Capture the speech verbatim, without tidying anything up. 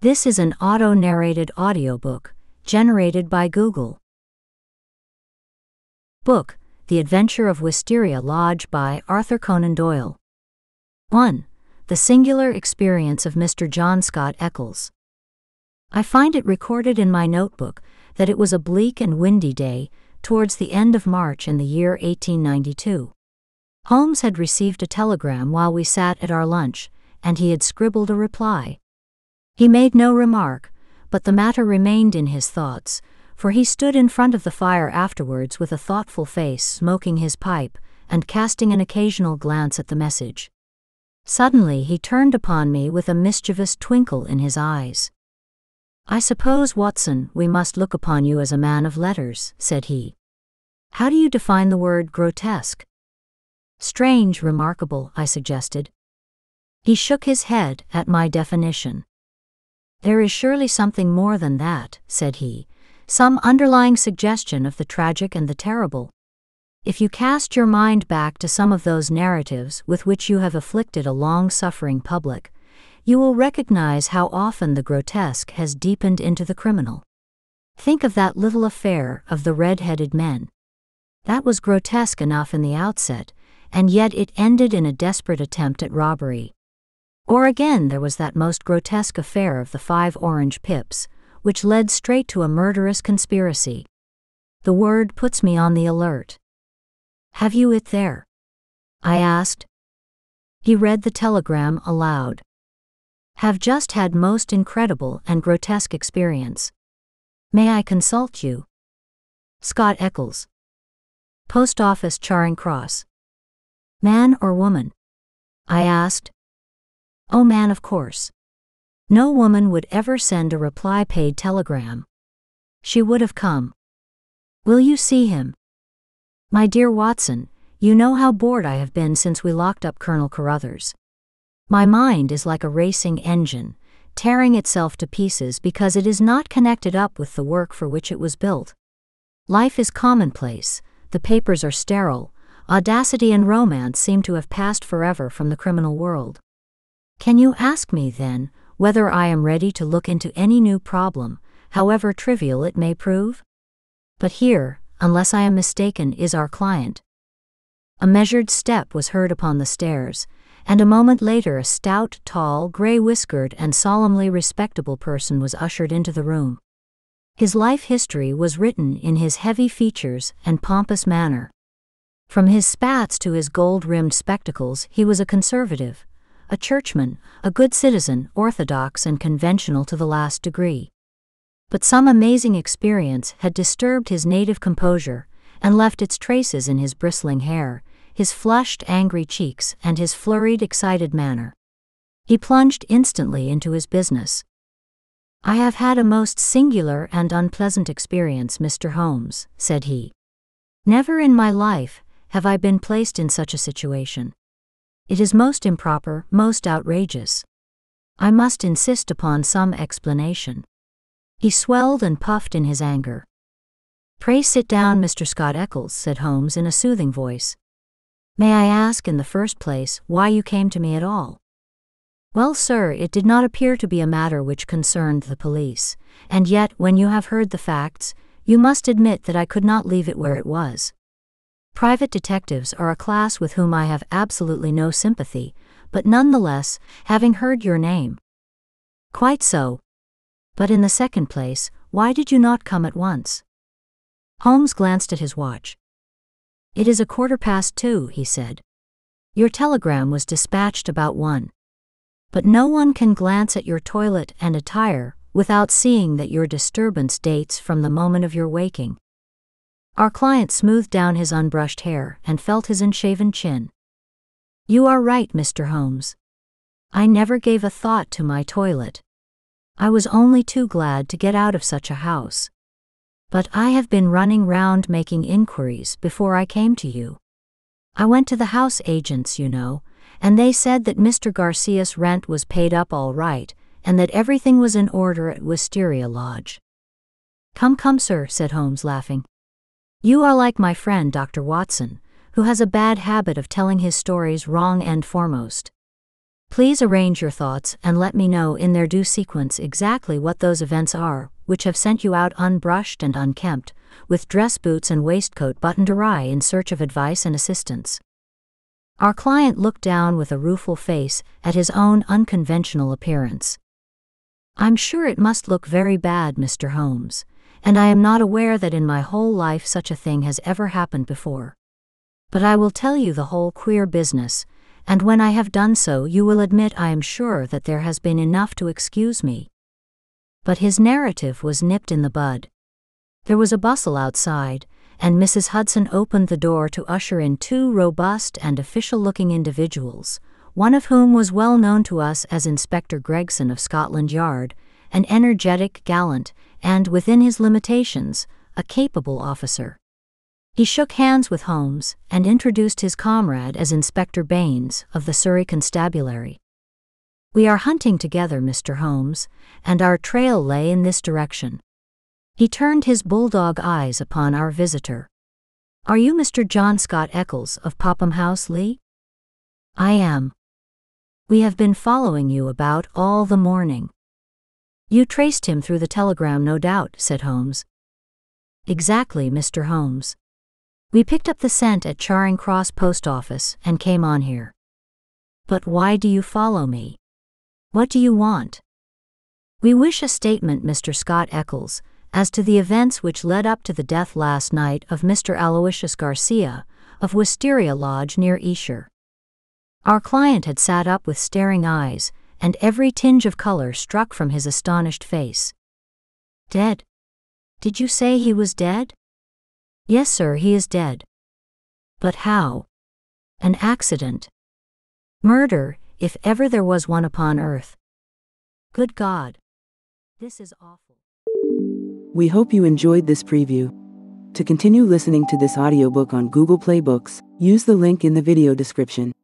This is an auto-narrated audiobook, generated by Google. Book, The Adventure of Wisteria Lodge by Arthur Conan Doyle. one. The Singular Experience of Mister John Scott Eccles. I find it recorded in my notebook that it was a bleak and windy day towards the end of March in the year eighteen ninety-two. Holmes had received a telegram while we sat at our lunch, and he had scribbled a reply. He made no remark, but the matter remained in his thoughts, for he stood in front of the fire afterwards with a thoughtful face, smoking his pipe, and casting an occasional glance at the message. Suddenly he turned upon me with a mischievous twinkle in his eyes. "I suppose, Watson, we must look upon you as a man of letters," said he. "How do you define the word grotesque?" "Strange, remarkable," I suggested. He shook his head at my definition. "There is surely something more than that," said he, "some underlying suggestion of the tragic and the terrible. If you cast your mind back to some of those narratives with which you have afflicted a long-suffering public, you will recognize how often the grotesque has deepened into the criminal. Think of that little affair of the red-headed men. That was grotesque enough in the outset, and yet it ended in a desperate attempt at robbery. Or again there was that most grotesque affair of the five orange pips, which led straight to a murderous conspiracy. The word puts me on the alert." "Have you it there?" I asked. He read the telegram aloud. "Have just had most incredible and grotesque experience. May I consult you? Scott Eccles. Post Office, Charing Cross." "Man or woman?" I asked. "Oh, man, of course. No woman would ever send a reply-paid telegram. She would have come. Will you see him? My dear Watson, you know how bored I have been since we locked up Colonel Carruthers. My mind is like a racing engine, tearing itself to pieces because it is not connected up with the work for which it was built. Life is commonplace, the papers are sterile, audacity and romance seem to have passed forever from the criminal world. Can you ask me, then, whether I am ready to look into any new problem, however trivial it may prove? But here, unless I am mistaken, is our client." A measured step was heard upon the stairs, and a moment later a stout, tall, gray-whiskered and solemnly respectable person was ushered into the room. His life history was written in his heavy features and pompous manner. From his spats to his gold-rimmed spectacles he was a conservative, a churchman, a good citizen, orthodox and conventional to the last degree. But some amazing experience had disturbed his native composure and left its traces in his bristling hair, his flushed, angry cheeks, and his flurried, excited manner. He plunged instantly into his business. "I have had a most singular and unpleasant experience, Mister Holmes," said he. "Never in my life have I been placed in such a situation. It is most improper, most outrageous. I must insist upon some explanation." He swelled and puffed in his anger. "Pray sit down, Mister Scott Eccles," said Holmes in a soothing voice. "May I ask, in the first place, why you came to me at all?" "Well, sir, it did not appear to be a matter which concerned the police, and yet, when you have heard the facts, you must admit that I could not leave it where it was. Private detectives are a class with whom I have absolutely no sympathy, but nonetheless, having heard your name—" "Quite so. But in the second place, why did you not come at once?" Holmes glanced at his watch. "It is a quarter past two," he said. "Your telegram was dispatched about one. But no one can glance at your toilet and attire without seeing that your disturbance dates from the moment of your waking." Our client smoothed down his unbrushed hair and felt his unshaven chin. "You are right, Mister Holmes. I never gave a thought to my toilet. I was only too glad to get out of such a house. But I have been running round making inquiries before I came to you. I went to the house agents, you know, and they said that Mister Garcia's rent was paid up all right, and that everything was in order at Wisteria Lodge." "Come, come, sir," said Holmes, laughing. "You are like my friend Doctor Watson, who has a bad habit of telling his stories wrong end foremost. Please arrange your thoughts and let me know in their due sequence exactly what those events are, which have sent you out unbrushed and unkempt, with dress boots and waistcoat buttoned awry in search of advice and assistance. Our client looked down with a rueful face at his own unconventional appearance. I'm sure it must look very bad, Mister Holmes, and I am not aware that in my whole life such a thing has ever happened before. But I will tell you the whole queer business, and when I have done so you will admit I am sure that there has been enough to excuse me. But his narrative was nipped in the bud. There was a bustle outside, and Missus Hudson opened the door to usher in two robust and official-looking individuals, one of whom was well known to us as Inspector Gregson of Scotland Yard, an energetic, gallant, and, within his limitations, a capable officer. He shook hands with Holmes and introduced his comrade as Inspector Baines of the Surrey Constabulary. We are hunting together, Mister Holmes, and our trail lay in this direction. He turned his bulldog eyes upon our visitor. Are you Mister John Scott Eccles of Popham House, Lee? I am. We have been following you about all the morning. You traced him through the telegram, no doubt, said Holmes. Exactly, Mister Holmes. We picked up the scent at Charing Cross Post Office and came on here. But why do you follow me? What do you want? We wish a statement, Mister Scott Eccles, as to the events which led up to the death last night of Mister Aloysius Garcia, of Wisteria Lodge near Esher. Our client had sat up with staring eyes, and every tinge of color struck from his astonished face. Dead? Did you say he was dead? Yes, sir, he is dead. But how? An accident. Murder, if ever there was one upon earth. Good God. This is awful. We hope you enjoyed this preview. To continue listening to this audiobook on Google Play Books, use the link in the video description.